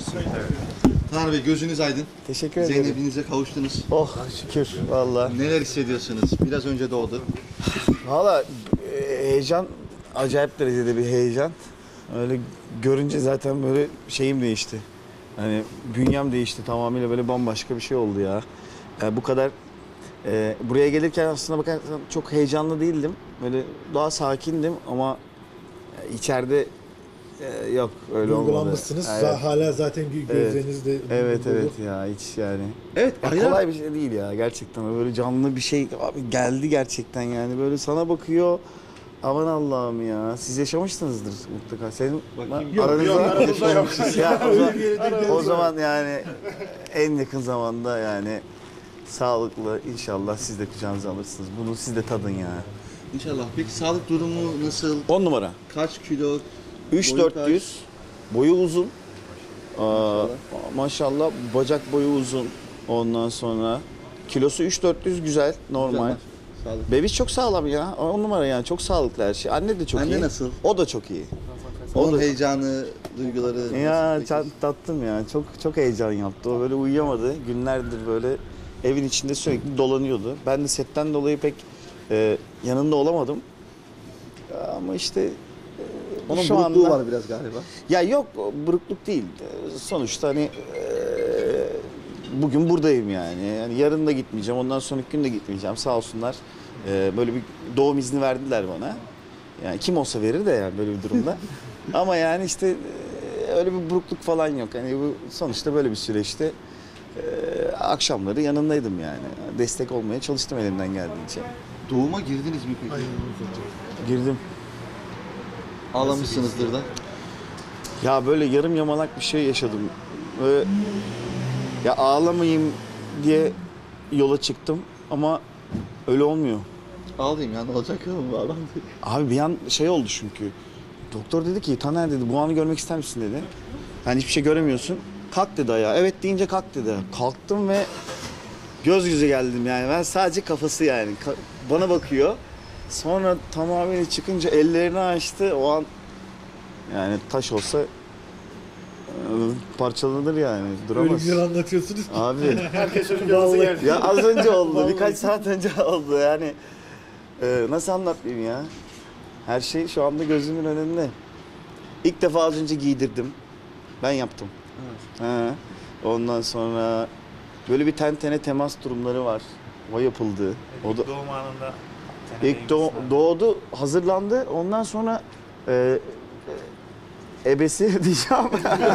Taner Bey gözünüz aydın. Teşekkür ederim. Zeynep'inize kavuştunuz. Oh şükür valla. Neler hissediyorsunuz? Biraz önce doğdu. Valla heyecan, acayip derecede bir heyecan. Öyle görünce zaten böyle şeyim değişti. Hani bünyem değişti, tamamıyla böyle bambaşka bir şey oldu ya. Yani bu kadar buraya gelirken aslında bakarsan çok heyecanlı değildim. Böyle daha sakindim ama içeride yok öyle olmadı. Duygulanmışsınız. Evet. Hala zaten gözlerinizde Evet dolu. evet ya hiç yani. Evet, Ya aynen. kolay bir şey değil ya gerçekten. Böyle canlı bir şey abi geldi gerçekten yani. Böyle sana bakıyor. Aman Allah'ım ya. Siz yaşamışsınızdır mutlaka. Senin Bakayım. Yok, aranızda yok. ya, o zaman yani en yakın zamanda yani sağlıklı inşallah siz de kucağınıza alırsınız. Bunu siz de tadın ya. İnşallah. Peki sağlık durumu nasıl? 10 numara. Kaç kilo? 3-400. Boyu uzun. Maşallah bacak boyu uzun. Ondan sonra kilosu 3-400 güzel, normal. Sağlık. Bebiş çok sağlam ya. 10 numara yani çok sağlıklı her şey. Anne de çok iyi. Anne nasıl? O da çok iyi. Onun da- heyecanı, duyguları Ya nasıl peki? tattım ya. Çok heyecan yaptı. O böyle uyuyamadı. Günlerdir böyle evin içinde sürekli dolanıyordu. Ben de setten dolayı pek yanında olamadım. Ama işte Onun şu burukluğu anda... var biraz galiba. Ya yok burukluk değil. Sonuçta hani bugün buradayım yani. Yani yarın da gitmeyeceğim. Ondan sonraki gün de gitmeyeceğim. Sağ olsunlar. Böyle bir doğum izni verdiler bana. Yani kim olsa verir de yani böyle bir durumda. Ama yani işte öyle bir burukluk falan yok. Hani bu sonuçta böyle bir süreçte akşamları yanındaydım yani. Destek olmaya çalıştım elimden geldiğince. Doğuma girdiniz mi peki? Girdim. Ağlamışsınızdır da. Ya böyle yarım yamalak bir şey yaşadım. Böyle, ya ağlamayayım diye yola çıktım ama öyle olmuyor. Ağlayayım ya, ne olacak bu adam? Abi bir an şey oldu çünkü. Doktor dedi ki Taner dedi bu anı görmek ister misin dedi. Yani hiçbir şey göremiyorsun. Kalk dedi ayağa. Evet deyince kalk dedi. Kalktım ve göz yüze geldim yani. Ben sadece kafası yani. Bana bakıyor. Sonra tamamıyla çıkınca ellerini açtı. O an yani taş olsa parçalanır yani. Öyle Duramaz. güzel anlatıyorsunuz. Abi. Herkes geldi. Ya az önce oldu. Vallahi. Birkaç saat önce oldu yani. Nasıl anlatayım ya? Her şey şu anda gözümün önünde. İlk defa az önce giydirdim. Ben yaptım. Evet. Ondan sonra böyle bir tene temas durumları var. O yapıldı. O da Doğum anında ilk doğdu, hazırlandı. Ondan sonra ebesi diyeceğim.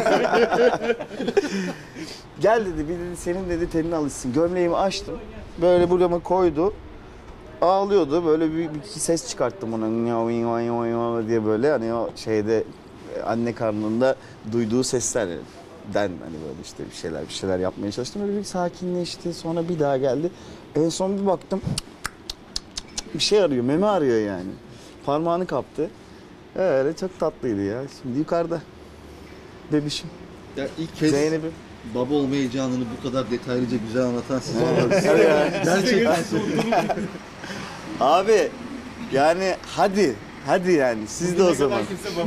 Gel dedi, bir dedi senin dedi tenine alışsın. Gömleğimi açtım. Böyle burama koydu. Ağlıyordu. Böyle bir ses çıkarttım ona diye böyle hani o şeyde anne karnında duyduğu seslerden hani böyle işte bir şeyler yapmaya çalıştım. Böyle bir sakinleşti. Sonra bir daha geldi. En son bir baktım bir şey arıyor. Meme arıyor yani. Parmağını kaptı. Öyle çok tatlıydı ya. Şimdi yukarıda. Bebişim. Ya ilk kez Zeynep'im. baba olma heyecanını bu kadar detaylıca güzel anlatan siz oldunuz. Hadi ya. Gerçekten. Abi yani hadi yani siz de o zaman. kimse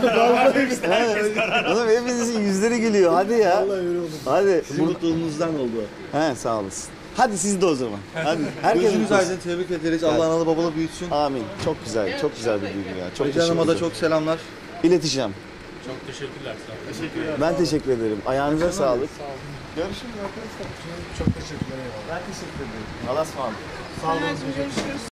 baba Oğlum hepinizin yüzleri gülüyor. Hadi ya. Vallahi öyle oldu. Hadi. Sizin mutluluğunuzdan oldu. He sağ olasın. Hadi siz de o zaman. Hadi. Herkes Gözünüz mutlu olsun. aydın, tebrik ederiz. Allah analı babalı büyütsün. Amin. Çok güzel. Çok güzel bir duygu ya. Çok Ece Hanım'a da teşekkür çok selamlar. İleteceğim. Çok teşekkürler. Teşekkürler. Ben teşekkür ederim. Ayağınıza sağlık. Çok teşekkürler. Ben teşekkür ederim. Allah'a ısmarladık. Sağ olun. Görüşürüz.